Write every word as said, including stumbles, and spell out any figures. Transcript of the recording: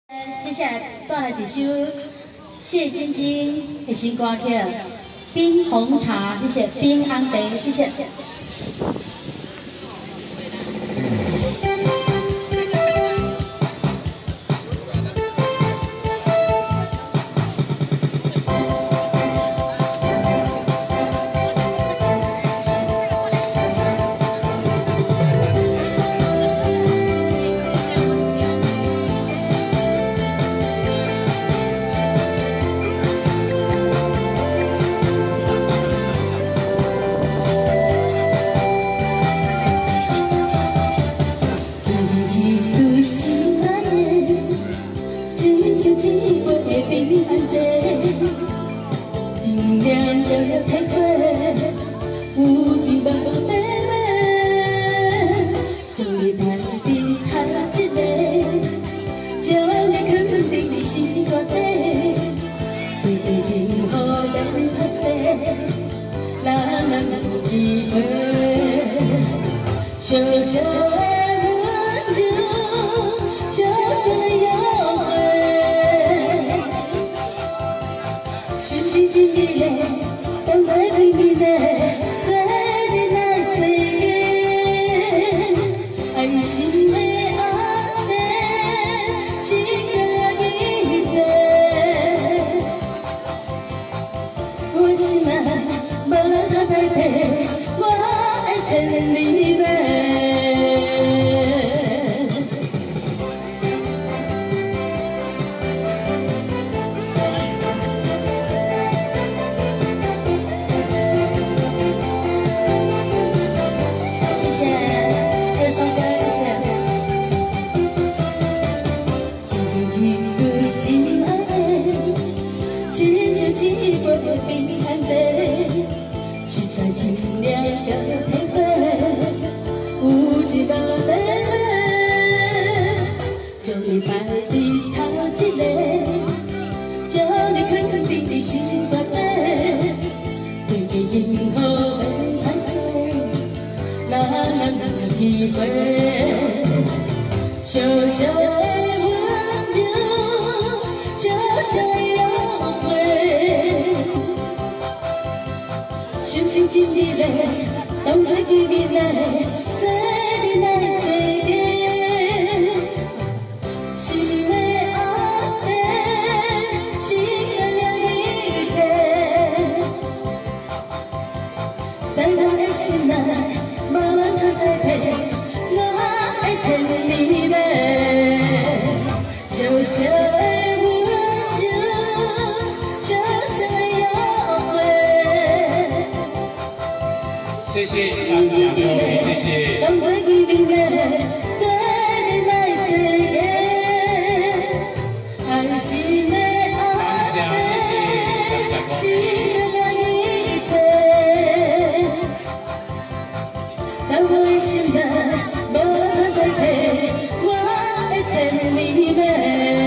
接下来带来一首谢晶晶的新歌曲《冰红茶》，这些冰红茶，这些。 一杯冰红茶，一命了了体会，有一万个地位，做一排比头一个，将你藏伫你心肝底，对对幸福人拍摄，人人有机会，小小的温柔，小小的约会。 是是真一个，当作甜蜜的，做你来世界，爱心的红颜，是为了一切。我心啊，无人通代替，我爱千里马。 一杯冰红茶，实在清凉了了体会，有一道地位，做一排伫头一个，将你藏藏伫你心肝底，对你幸福的歹势，人人有机会，小小的温柔，小小的约会。 心心真一个，当作甜蜜的，做你来世界。是为红颜，是为了一切。在我的心内，无人通代替，我爱千里马。小小的温柔，小小的约会。 谢谢杨杨各位，谢谢。 当作甜蜜的，做你来世界，爱是要红颜，是为了一切。在我的心内，无人通代替，我的千里马。